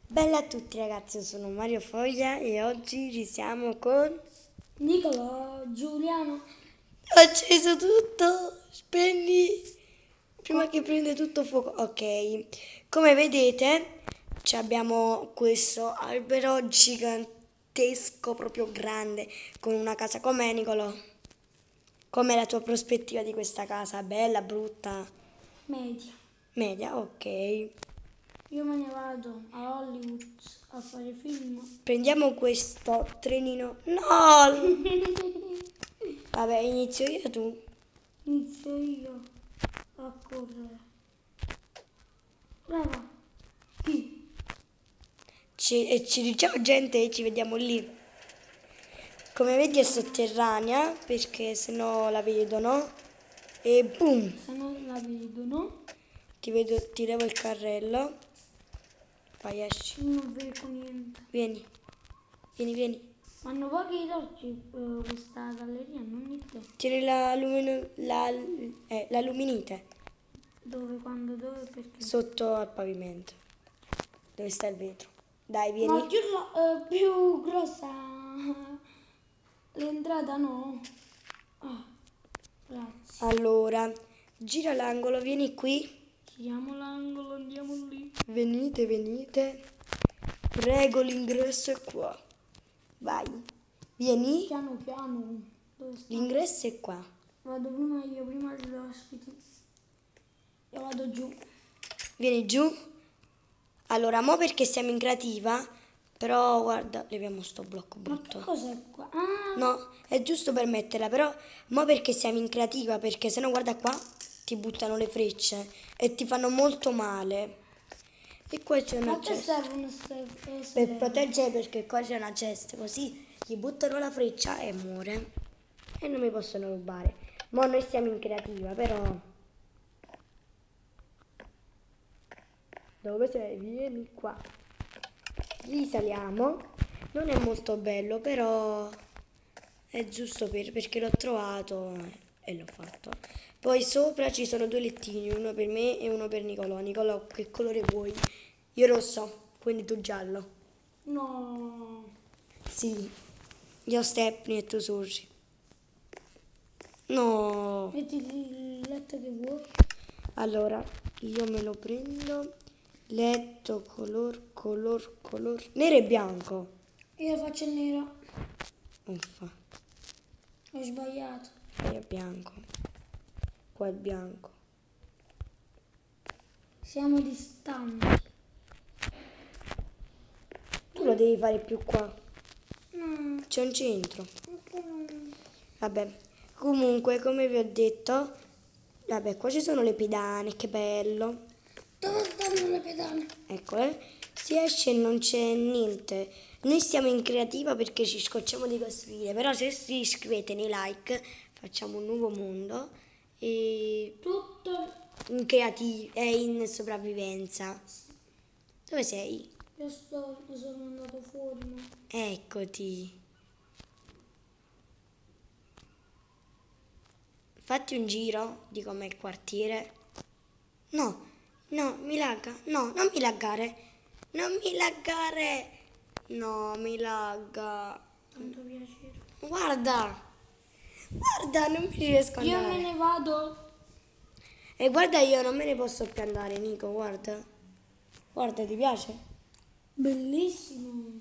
Bella a tutti ragazzi, io sono Mario Foglia e oggi ci siamo con... Nicolò, Giuliano. Ho acceso tutto, spegni, prima che prende tutto fuoco. Ok, come vedete abbiamo questo albero gigantesco, proprio grande, con una casa. Com'è Nicolò? Com'è la tua prospettiva di questa casa? Bella, brutta? Media. Media, ok. Io me ne vado a Hollywood a fare film. Prendiamo questo trenino. No! Vabbè, inizio io tu. Inizio io a correre. Brava. Chi? Ci diciamo gente e ci vediamo lì. Come vedi è sotterranea perché sennò la vedono. E boom! Se non la vedono, Ti levo il carrello. Vai, esci. non vedo niente. Vieni. Vieni. Ma hanno pochi torci questa galleria, non te. Tieni la luminite Dove, quando, dove, perché? sotto al pavimento. Dove sta il vetro. Dai, vieni. Ma più grossa. L'entrata no. Ah, grazie. Allora, gira l'angolo, vieni qui. Giriamo l'angolo, andiamo lì. Venite. Prego, l'ingresso è qua. Vai. Vieni. Piano piano. Dove sta? L'ingresso è qua. Vado prima io, prima gli ospiti. Io vado giù. Vieni giù. Allora, mo perché siamo in creativa, però guarda, leviamo sto blocco Ma che brutto. cos'è qua? Ah, No, è giusto per metterla, però mo perché siamo in creativa, perché sennò guarda qua, ti buttano le frecce e ti fanno molto male. E qua c'è una a te cesta. servono Per proteggere, perché qua c'è una cesta, così gli buttano la freccia e muore. E non mi possono rubare. Mo noi siamo in creativa, però... Dove sei? Vieni qua. Risaliamo. Non è molto bello, però è giusto perché l'ho trovato e l'ho fatto. Poi sopra ci sono due lettini, uno per me e uno per Nicolò. Nicolò, che colore vuoi? Io rosso, quindi tu giallo. No. Sì, io Stepney e tu Sorgi. No. Mettiti il letto che vuoi. Allora, io me lo prendo. Letto, color. Nero e bianco. Io faccio nero. Uffa, Ho sbagliato. è bianco. Qua è bianco. Siamo distanti. Tu lo devi fare più qua. No. C'è un centro. Vabbè, comunque, come vi ho detto, vabbè, qua ci sono le pedane, che bello. Dove stanno le pedane? Eccole, si esce e non c'è niente. Noi stiamo in creativa perché ci scocciamo di costruire, però se si iscrivete nei like facciamo un nuovo mondo e Tutto. in creativa e in sopravvivenza. Dove sei? Io sono andato fuori, no? Eccoti. Fatti un giro di com'è il quartiere. No, mi lagga. No, non mi laggare. Non mi laggare. No, mi lagga. Tanto piacere. Guarda, non mi riesco a Io andare. me ne vado. E guarda, io non me ne posso più andare, Nico, guarda. Guarda, ti piace? Bellissimo.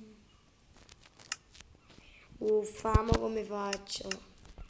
Uffa, ma come faccio?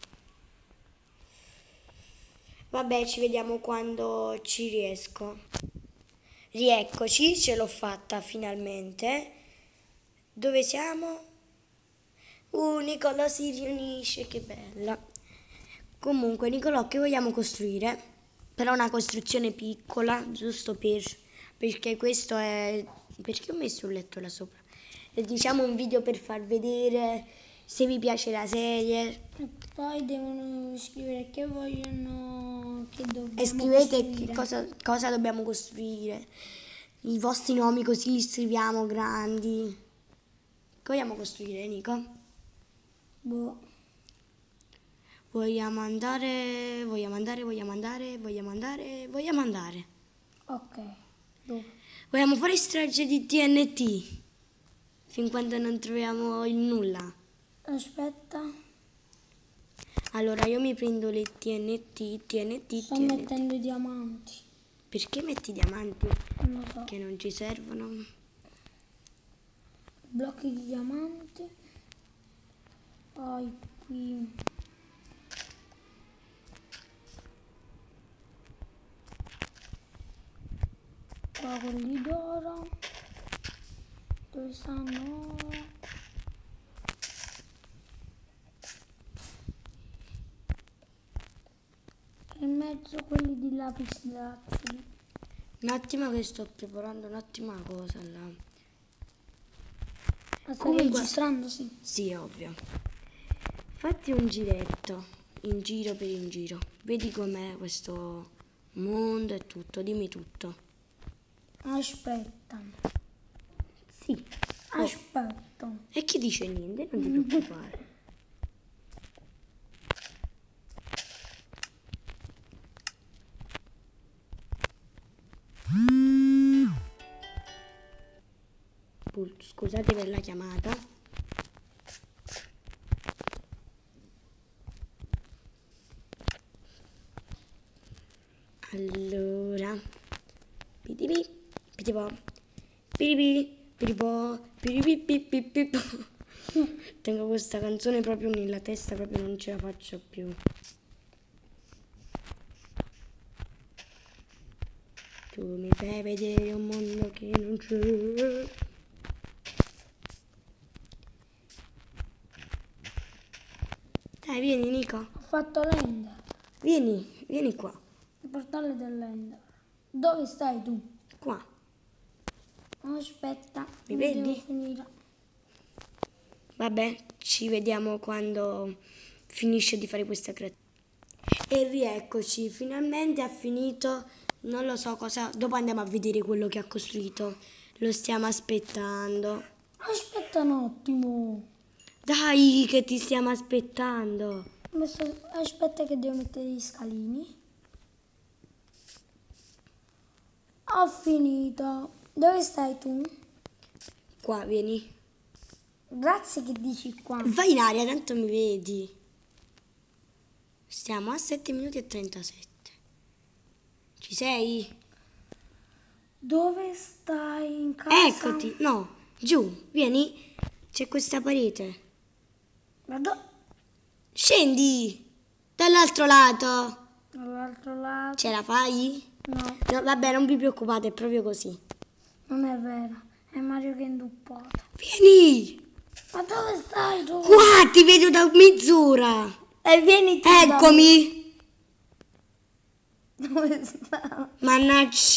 Vabbè, ci vediamo quando ci riesco. Rieccoci, ce l'ho fatta finalmente. Dove siamo? Nicolò si riunisce, che bella. Comunque, Nicolò, che vogliamo costruire? Però una costruzione piccola, giusto perché questo è... Perché ho messo un letto là sopra? E diciamo un video per far vedere se vi piace la serie. E poi devono scrivere che vogliono, che dobbiamo E scrivete costruire. cosa dobbiamo costruire. I vostri nomi così li scriviamo grandi. Che vogliamo costruire, Nico? Boh. Vogliamo andare. Ok. Dove? Vogliamo fare strage di TNT? Fin quando non troviamo il nulla. Aspetta, Allora io mi prendo le TNT. sto mettendo i diamanti. Perché metti i diamanti Non lo so. che non ci servono? Blocchi di diamanti. Poi qui. Qua quelli d'oro. Dove stanno? In mezzo quelli di lapislazzuli. Un attimo che sto preparando un attimo una cosa là. Ma stai Comunque- registrando? Sì. Sì, ovvio. Fatti un giretto, in giro per in giro. Vedi com'è questo mondo e tutto, dimmi tutto. Aspetta. Sì. Aspetta. E chi dice niente, non ti preoccupare. Scusate per la chiamata. Allora, pitipi, pitipo, piripi, piripo, piripipipipipo. Tengo questa canzone proprio nella testa, proprio non ce la faccio più. Tu mi fai vedere un mondo che non c'è. Dai, vieni Nico, Ho fatto l'ender. vieni qua, Il portale dell'ender. Dove stai tu? qua. Aspetta. Mi devo vedi? finire. Vabbè, ci vediamo quando finisce di fare questa creatura. E rieccoci, finalmente ha finito, non lo so cosa, dopo andiamo a vedere quello che ha costruito, lo stiamo aspettando. Aspetta un attimo. Dai, che ti stiamo aspettando. Aspetta che devo mettere gli scalini. Ho finito. Dove stai tu? Qua, vieni. Grazie che dici qua. Vai in aria, tanto mi vedi. Stiamo a 7 minuti e 37. Ci sei? Dove stai in casa? Eccoti, no, giù, vieni. C'è questa parete. Ma Scendi dall'altro lato. dall'altro lato? Ce la fai? No, No, vabbè, non vi preoccupate, è proprio così. non è vero. È Mario che è induppato. Vieni! Ma dove stai tu? Qua ti vedo da mezz'ora. E vieni tu da me. Eccomi. Dove stai? Mannaggia.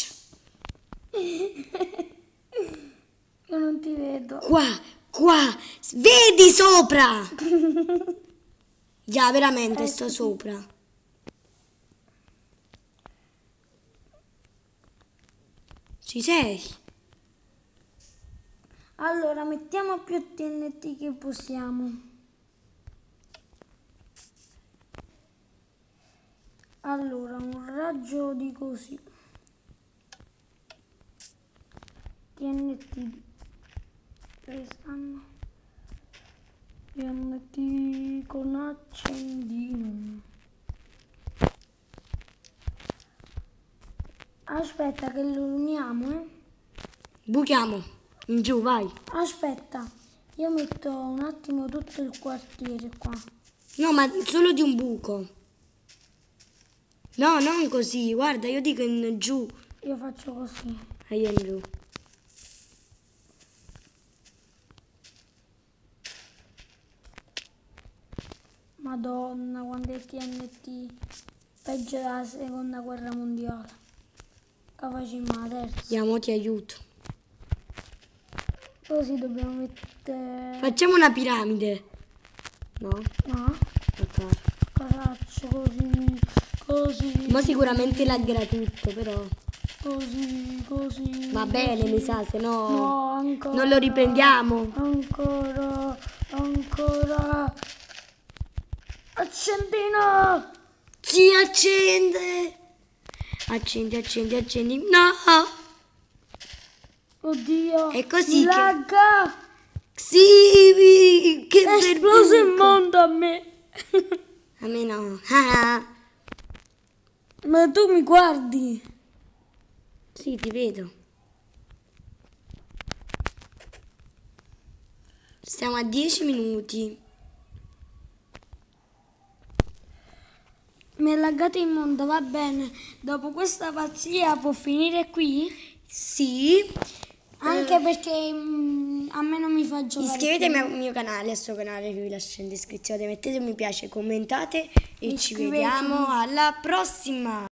Io non ti vedo. Qua. Vedi sopra. Già, veramente, sto sopra. Ci sei? Allora, mettiamo più TNT che possiamo. Allora, un raggio di così. TNT. Dove stanno? TNT con accendino. Aspetta che lo uniamo, Buchiamo. In giù, vai. Aspetta, io metto un attimo tutto il quartiere qua. No, ma solo di un buco. No, non così. Guarda, io dico in giù. Io faccio così. E io in giù. Madonna, quando è TNT. Peggio della seconda guerra mondiale. Facciamo la terza. Andiamo, ti aiuto. Così dobbiamo mettere... Facciamo una piramide. No? No? Ok. Cosa faccio? Così. Ma sicuramente laggerà tutto, però. Così. Va bene, mi sa, se no No, ancora. non lo riprendiamo. Ancora. Accendino! Si accende. Accendi. No. Oddio. È così mi che- lagga. Sì, che È esploso il vergogna. mondo a me. A me no. Ah, Ma tu mi guardi. sì, ti vedo. Stiamo a 10 minuti. Mi è laggato il mondo, va bene. Dopo questa pazzia può finire qui? Sì. Anche perché a me non mi fa giocare Iscrivetevi più. al mio canale, al suo canale che vi lascio in descrizione. Mettete un mi piace, commentate e ci Iscrivetevi. vediamo alla prossima.